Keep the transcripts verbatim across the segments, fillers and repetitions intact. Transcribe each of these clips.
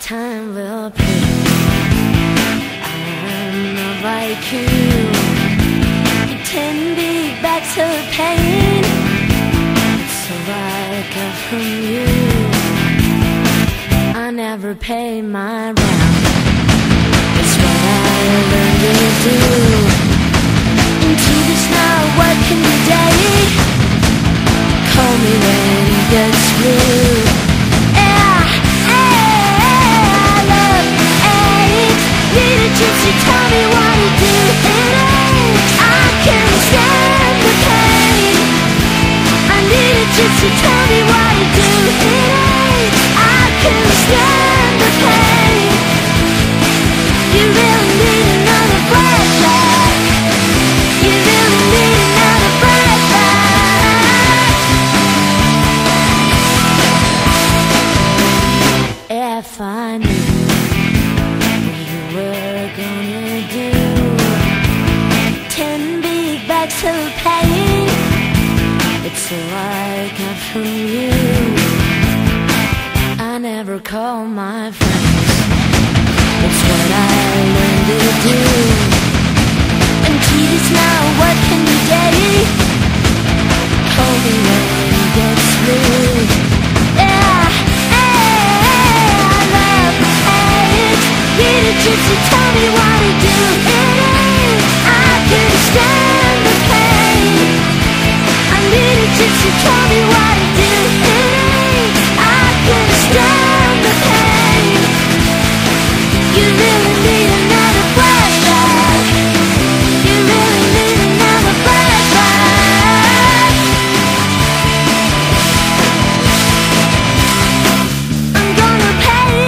Time will prove I'm not like you. Ten big bags of pain, it's all I got from you. I never pay my rent, it's what I learned to do. Into this now working day, call me when it gets blue. Gypsy, tell me what to do. It ain't, I can't stand the pain. I need a gypsy, tell me what to do. It ain't, I can't stand the pain. You really need another flashback. You really need another flashback. If I knew gonna do ten big bags of pain, it's all I got from you. I never call my friends, it's what I learned to do. And T V's now working day, call me when it gets blue. Gypsy, tell me what to do. It ain't, I can't stand the pain. I need a gypsy, tell me what to do. It ain't, I can't stand the pain. You really need another flashback. You really need another flashback. I'm gonna pay.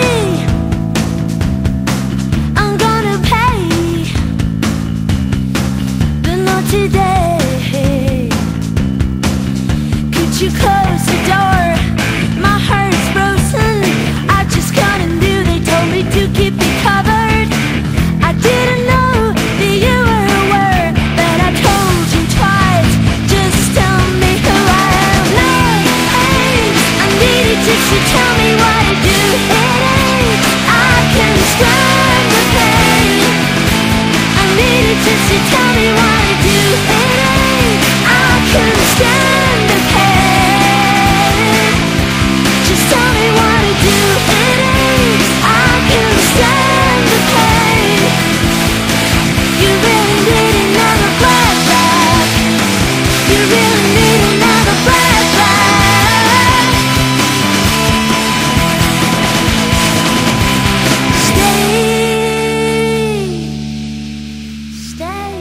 Today, could you close the door? My heart's frozen, I just couldn't do. They told me to keep it covered. I didn't know that you were aware, but I told you twice. Just tell me who I am. No pain, I need a gypsy, tell me what to do. It ain't, I can't stand the pain. I need a gypsy, tell me what to do. It ain't, I can't stand the pain. Just tell me what to do. It ain't, I can't stand the pain. You really need another flashback. You really need another flashback. Stay, stay.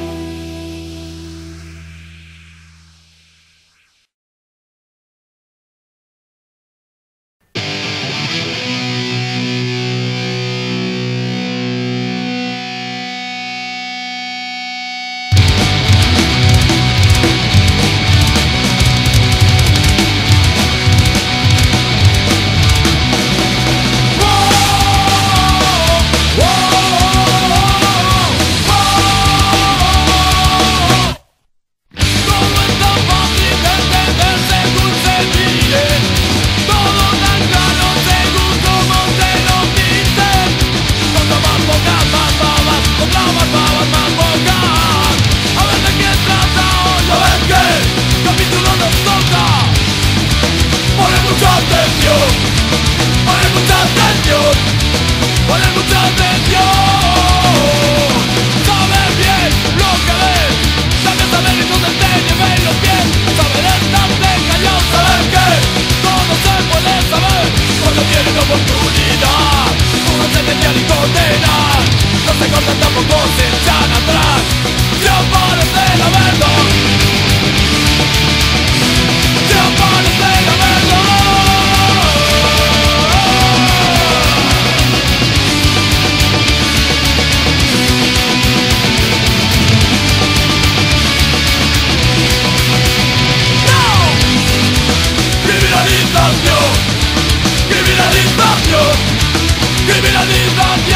Criminalización, criminalización.